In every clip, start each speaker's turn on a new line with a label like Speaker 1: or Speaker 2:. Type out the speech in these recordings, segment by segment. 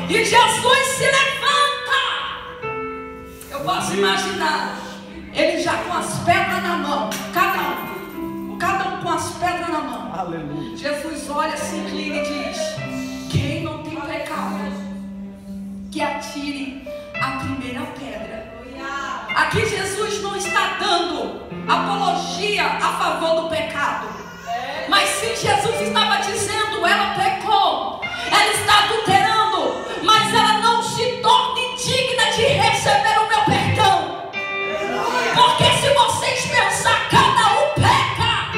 Speaker 1: E Jesus se levanta. Eu posso imaginar ele já com as pedras na mão, cada um com as pedras na mão.
Speaker 2: Aleluia.
Speaker 1: Jesus olha, se inclina e diz: quem não tem pecado, que atire a primeira pedra. Aqui Jesus não está dando apologia a favor do pecado, mas sim Jesus estava dizendo: ela pecou, ela está adulterando, mas ela não se torne digna de receber o meu perdão. Porque se vocês pensar, cada um peca.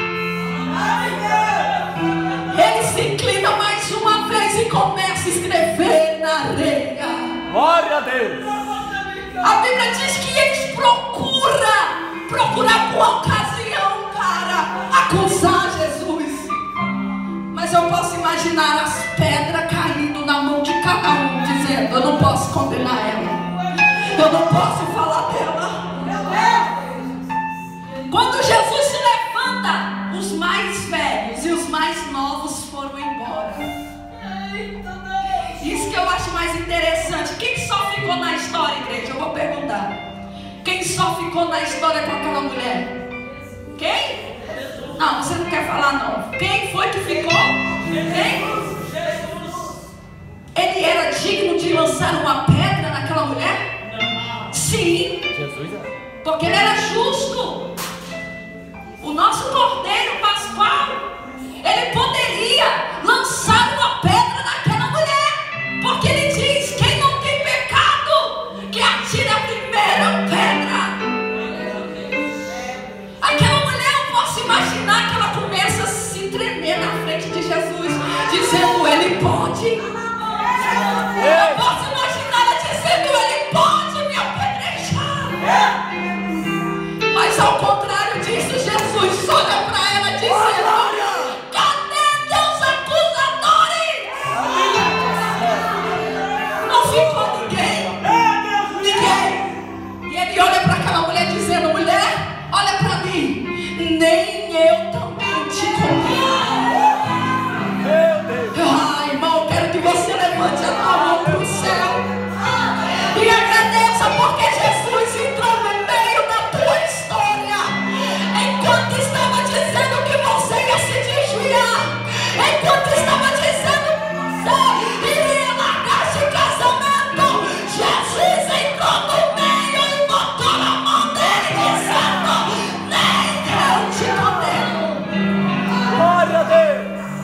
Speaker 1: Ele se inclina mais uma vez e começa a escrever na areia.
Speaker 2: Glória a Deus.
Speaker 1: A Bíblia diz que eles procuram uma ocasião para acusar Jesus. Mas eu posso imaginar as pedras caindo na mão de cada um, dizendo: eu não posso condenar ela, eu não posso falar dela. Quando Jesus se levanta, os mais velhos e os mais novos foram embora. Isso que eu acho mais interessante. Quem só ficou na história, igreja? Eu vou perguntar. Quem só ficou na história com aquela mulher? Quem? Não, você não quer falar não. Quem foi que ficou? Quem? Ele era digno de lançar uma pedra naquela mulher? Sim. Porque ele era justo. O nosso Cordeiro Pascual, ele poderia lançar uma pedra naquela mulher, porque ele diz: quem não tem pecado, que atire a primeira pedra. Aquela mulher, eu posso imaginar que ela começa a se tremer na frente de Jesus, dizendo: ele pode. Eu posso imaginar ela dizendo: ele pode me apedrejar. Mas ao contrário disso, Jesus olha para ela dizendo: cadê teus acusadores? Não ficou ninguém. E ele olha para aquela mulher dizendo: mulher, olha para mim, nem eu também te condeno. Ai, irmão, eu quero que você levante a tua mão para o céu e agradeça, porque Jesus entrou no meio da tua história. Enquanto estava dizendo que você ia se desviar, enquanto estava dizendo que você iria largar esse casamento, Jesus entrou no meio e botou na mão dele dizendo: nem eu te condeno.
Speaker 2: Glória a Deus.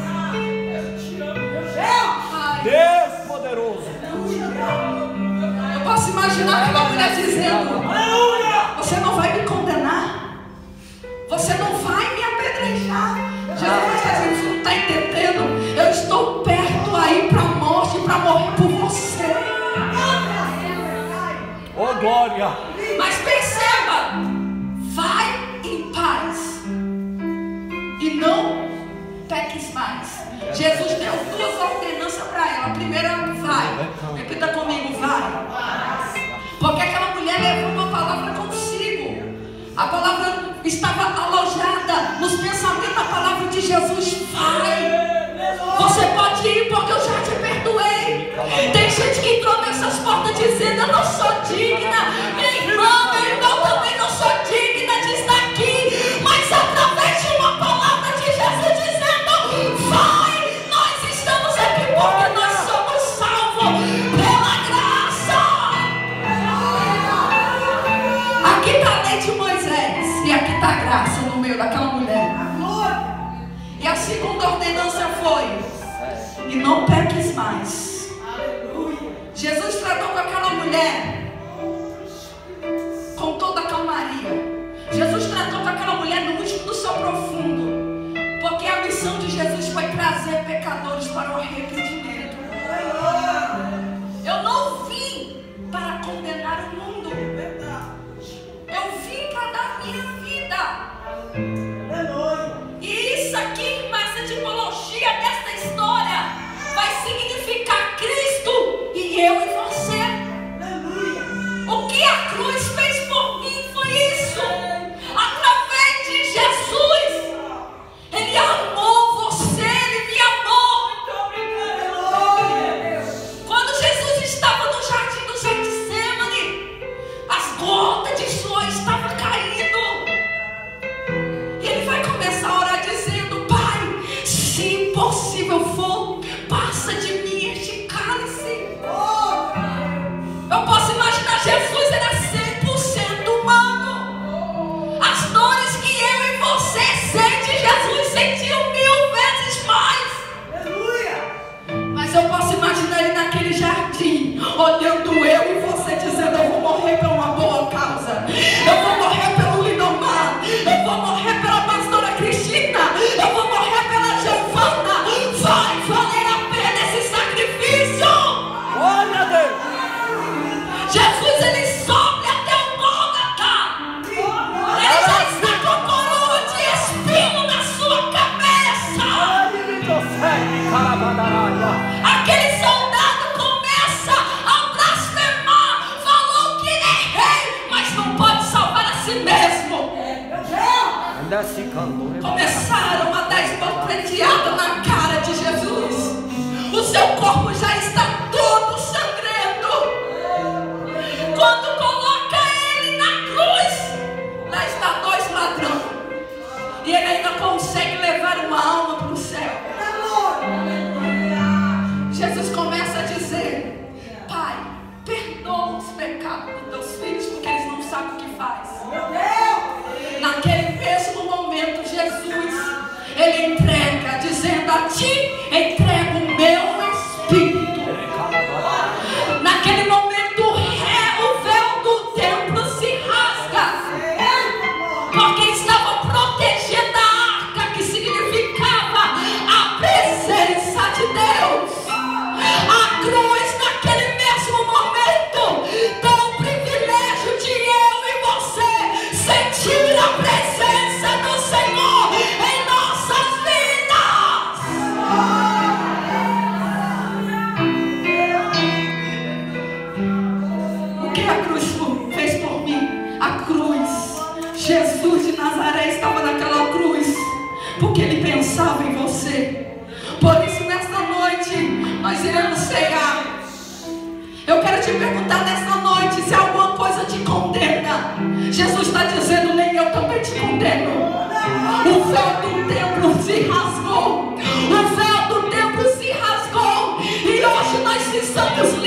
Speaker 1: Ai,
Speaker 2: Deus poderoso.
Speaker 1: eu posso imaginar aquela mulher dizendo: você não vai me condenar, você não vai me apedrejar. Jesus está dizendo: você não está entendendo, eu estou perto aí para a morte, para morrer por você.
Speaker 2: Oh, glória.
Speaker 1: Mas perceba, vai em paz e não peques mais. Jesus deu duas ordenanças para ela. A primeira, vai. Repita comigo: vai. Porque aquela mulher levou uma palavra consigo. A palavra estava alojada nos pensamentos da palavra de Jesus. Vai. Você pode ir, porque eu já te perdoei. Tem gente que entrou nessas portas dizendo: eu não sou digna. Minha irmã, meu irmão, também não sou digna de estar aqui. Mas através de uma palavra de Jesus dizendo: vai, nós estamos aqui porque nós somos salvos pela graça. Aqui está a lei de Moisés e aqui está a graça no meio daquela mulher. E a segunda ordenança foi: e não peques mais. Jesus tratou com aquela mulher com toda a calmaria. Jesus tratou com aquela mulher no último do seu profundo, porque a missão de Jesus foi trazer pecadores para o arrependimento. Eu não vim para condenar o mundo, eu vim para dar minha vida. E isso aqui, essa tipologia desta história, vai significar Cristo e eu e você. O que a cruz fez por mim foi isso. Através de Jesus, Ele amou você, Ele me amou. si mesmo. Começaram a dar esbofeteada na cara de Jesus. O seu corpo já está todo sangrando. Quando coloca ele na cruz, lá está 2 ladrões. E ele ainda consegue levar uma alma para o céu. Jesus começa a dizer: Pai, perdoa os pecados dos teus filhos, porque eles não sabem o que faz. Naquele mesmo momento, Jesus, ele entrega, dizendo: a ti entrego o meu Espírito. Naquele momento, o véu do templo se rasga, porque estava protegendo a arca, que significava a presença de Deus. A cruz, naquele mesmo momento, dá o privilégio de eu e você sentir a presença do Senhor em nossas vidas. O que a cruz fez por mim? A cruz, Jesus de Nazaré estava naquela cruz porque ele pensava em você. Por isso, nesta noite, nós iremos cear. Eu quero te perguntar nesta noite se alguma coisa te condena. Jesus está dizendo: nem eu também te condeno. O véu do templo se rasgou. O véu do templo se rasgou. E hoje nós estamos